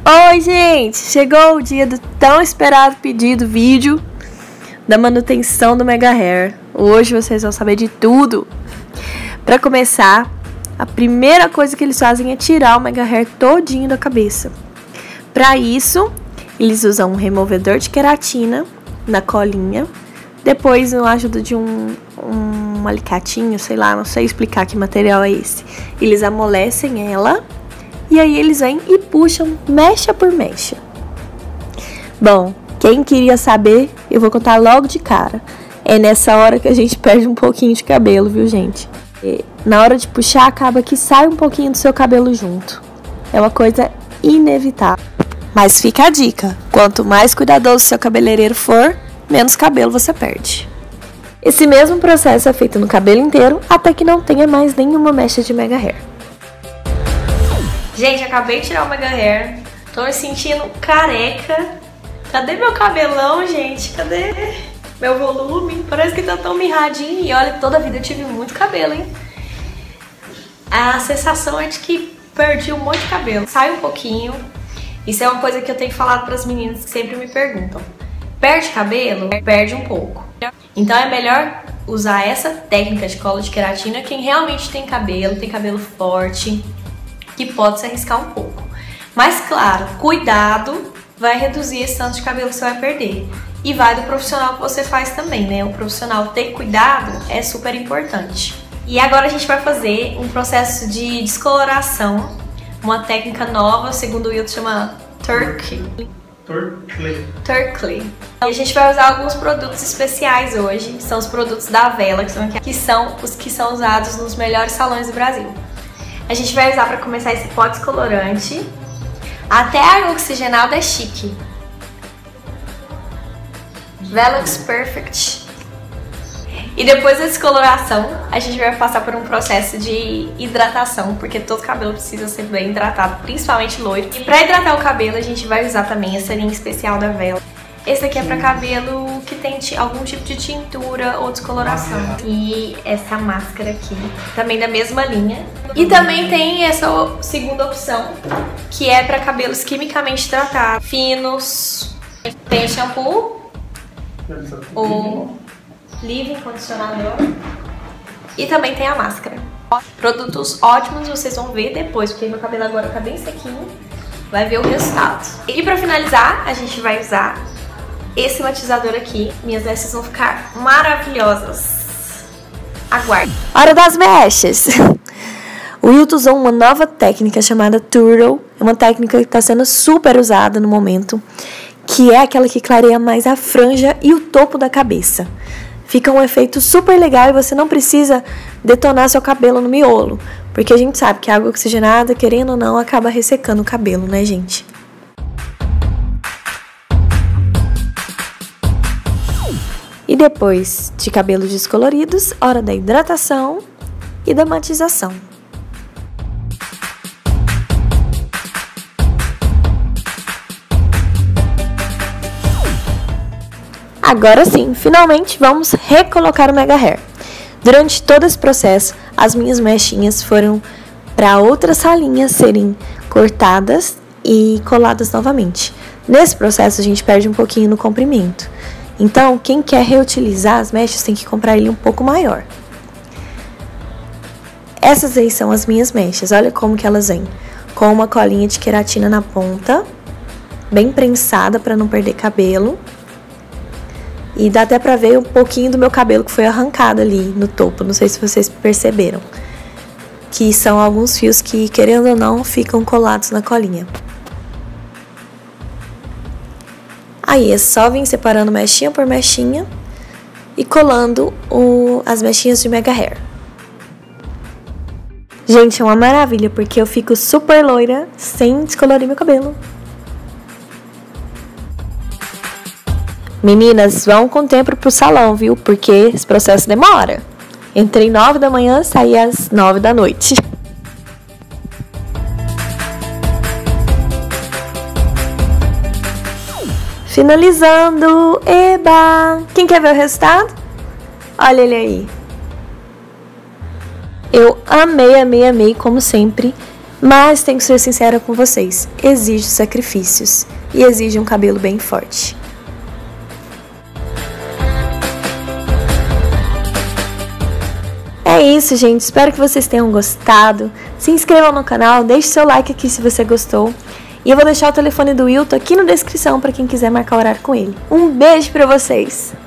Oi, gente! Chegou o dia do tão esperado pedido vídeo da manutenção do Mega Hair. Hoje vocês vão saber de tudo. Para começar, a primeira coisa que eles fazem é tirar o Mega Hair todinho da cabeça. Para isso, eles usam um removedor de queratina na colinha. Depois, com a ajuda de um alicatinho, sei lá, não sei explicar que material é esse. Eles amolecem ela. E aí eles vêm e puxam mecha por mecha. Bom, quem queria saber, eu vou contar logo de cara. É nessa hora que a gente perde um pouquinho de cabelo, viu, gente? E na hora de puxar, acaba que sai um pouquinho do seu cabelo junto. É uma coisa inevitável. Mas fica a dica, quanto mais cuidadoso seu cabeleireiro for, menos cabelo você perde. Esse mesmo processo é feito no cabelo inteiro, até que não tenha mais nenhuma mecha de Mega Hair. Gente, acabei de tirar o Mega Hair. Tô me sentindo careca. Cadê meu cabelão, gente? Cadê meu volume? Parece que tá tão mirradinho. E olha, toda a vida eu tive muito cabelo, hein? A sensação é de que perdi um monte de cabelo. Sai um pouquinho. Isso é uma coisa que eu tenho falado pras meninas que sempre me perguntam. Perde cabelo? Perde um pouco. Então é melhor usar essa técnica de cola de queratina quem realmente tem cabelo forte, que pode se arriscar um pouco. Mas claro, cuidado, vai reduzir esse tanto de cabelo que você vai perder. E vai do profissional que você faz também, né? O profissional ter cuidado é super importante. E agora a gente vai fazer um processo de descoloração, uma técnica nova, segundo o Wilton, chama Turkey. E a gente vai usar alguns produtos especiais hoje, são os produtos da Vela, que são os que são usados nos melhores salões do Brasil. A gente vai usar para começar esse pó descolorante. Até a água oxigenada é chique. Velux Perfect. E depois da descoloração, a gente vai passar por um processo de hidratação, porque todo cabelo precisa ser bem hidratado, principalmente loiro. E para hidratar o cabelo, a gente vai usar também essa linha especial da Vela. Esse aqui é para cabelo que tem algum tipo de tintura ou descoloração. E essa máscara aqui, também da mesma linha. E também tem essa segunda opção, que é para cabelos quimicamente tratados, finos. Tem o shampoo, o leave-in condicionador e também tem a máscara. Produtos ótimos, vocês vão ver depois, porque meu cabelo agora tá bem sequinho. Vai ver o resultado. E para finalizar, a gente vai usar esse matizador aqui. Minhas mechas vão ficar maravilhosas. Aguarde. Hora das mechas! O Wilton usou uma nova técnica chamada Turtle. É uma técnica que está sendo super usada no momento, que é aquela que clareia mais a franja e o topo da cabeça. Fica um efeito super legal e você não precisa detonar seu cabelo no miolo, porque a gente sabe que a água oxigenada, querendo ou não, acaba ressecando o cabelo, né, gente? E depois de cabelos descoloridos, hora da hidratação e da matização. Agora sim, finalmente vamos recolocar o Mega Hair. Durante todo esse processo, as minhas mechinhas foram para outras salinhas serem cortadas e coladas novamente. Nesse processo, a gente perde um pouquinho no comprimento. Então, quem quer reutilizar as mechas tem que comprar ele um pouco maior. Essas aí são as minhas mechas. Olha como que elas vêm. Com uma colinha de queratina na ponta, bem prensada para não perder cabelo. E dá até pra ver um pouquinho do meu cabelo que foi arrancado ali no topo. Não sei se vocês perceberam. Que são alguns fios que, querendo ou não, ficam colados na colinha. Aí é só vir separando mechinha por mechinha e colando as mechinhas de Mega Hair. Gente, é uma maravilha, porque eu fico super loira sem descolorir meu cabelo. Meninas, vão com tempo pro salão, viu? Porque esse processo demora. Entrei 9 da manhã, saí às 9 da noite. Finalizando. Eba! Quem quer ver o resultado? Olha ele aí. Eu amei, amei, amei, como sempre, Mas tenho que ser sincera com vocês, exige sacrifícios e exige um cabelo bem forte. É isso, gente. Espero que vocês tenham gostado. Se inscrevam no canal, deixe seu like aqui se você gostou. E eu vou deixar o telefone do Wilton aqui na descrição para quem quiser marcar horário com ele. Um beijo pra vocês!